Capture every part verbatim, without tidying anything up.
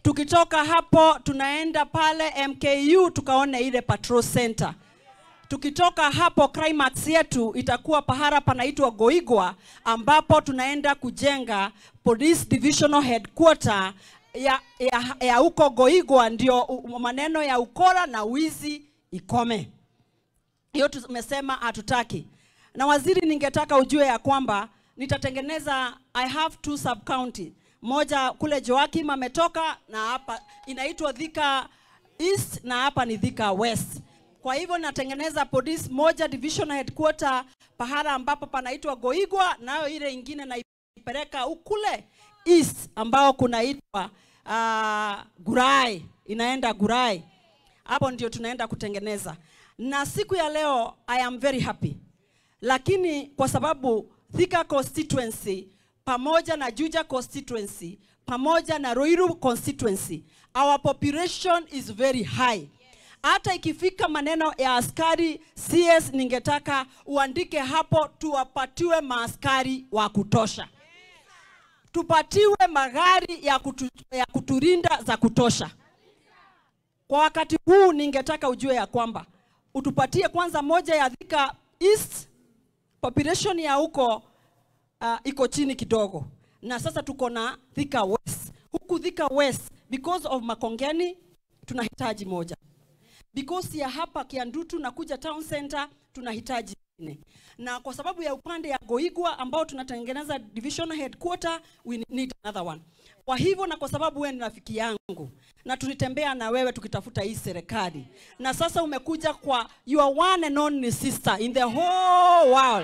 Tukitoka hapo tunaenda pale M K U tukaone ile patrol center. Tukitoka hapo climax yetu itakuwa pahara panaitwa Goigwa ambapo tunaenda kujenga Police Divisional Headquarter ya ya, ya huko Goigwa, ndio maneno ya ukora na wizi ikome. Hiyo tumesema hatutaki. Na waziri, ningetaka ujue ya kwamba nitatengeneza, I have two sub county. Moja kule Joakim ametoka na hapa inaitwa Thika East na hapa ni Thika West. Kwa hivyo natengeneza police moja division headquarter pahara ambapo panaitwa Goigwa, nayo ile ingine naipeleka ukule East ambao kunaitwa uh, Gurai, inaenda Gurai. Hapo ndio tunaenda kutengeneza. Na siku ya leo I am very happy. Lakini kwa sababu Thika constituency pamoja na Juja constituency pamoja na Ruiru constituency, our population is very high. Hata ikifika maneno ya askari C S, ningetaka uandike hapo tuwapatiwe maaskari wa kutosha. Tupatiwe magari ya, kutu, ya kuturinda za kutosha. Kwa wakati huu ningetaka ujue ya kwamba utupatie kwanza moja ya Thika East, population ya huko uh, iko chini kidogo. Na sasa tuko na Thika West. Huku Thika West because of Makongeni tunahitaji moja. Because ya hapa Kiandutu na kuja town center tunahitaji nne. Na kwa sababu ya upande ya Goigwa ambao tunatengeneza divisional headquarter, we need another one. Kwa hivyo na kwa sababu wewe ni rafiki yangu na tulitembea na wewe tukitafuta hii serikali, na sasa umekuja kwa your one and only sister in the whole world.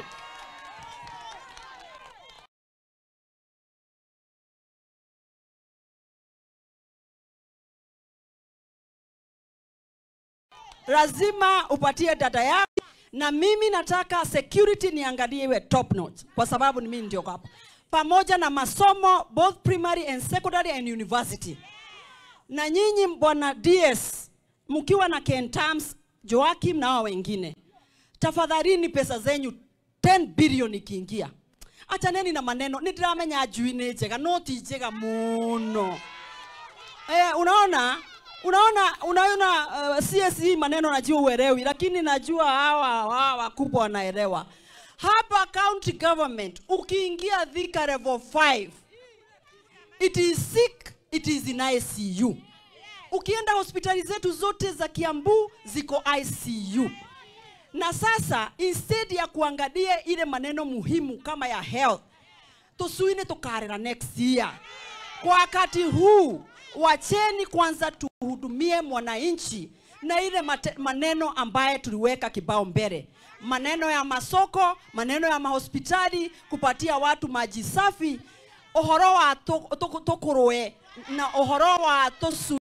Lazima upatie data yako, na mimi nataka security niangalie iwe top notch kwa sababu ni mimi ndio hapa. Pamoja na masomo both primary and secondary and university. Na nyinyi bwana D S mkiwa na Kentams, Joakim na wao wengine, tafadhalini pesa zenyu ten billion ikiingia, achaneni na maneno ni drama nya ajuine jega noti jega muno. Eh, unaona Unaona, unaona uh, C S E maneno najua uelewi, lakini najua hawa hawa wakubwa wanaelewa. Hapa county government ukiingia Thika level five, it is sick, it is in I C U. Ukienda hospitali zetu zote za Kiambu ziko I C U. Na sasa instead ya kuangalia ile maneno muhimu kama ya health, tusuine tukarera next year. Kwa wakati huu wacheni kwanza tuhudumie mwananchi na ile maneno ambaye tuliweka kibao mbele. Maneno ya masoko, maneno ya mahospitali, kupatia watu maji safi, ohoro wa to, to, to, to, na ohoro wa tosu